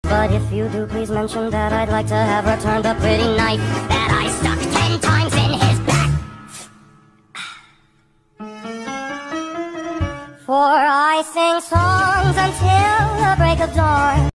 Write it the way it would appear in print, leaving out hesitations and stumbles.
But if you do, please mention that I'd like to have returned the pretty knife that I stuck 10 times in his back. For I sing songs until the break of dawn.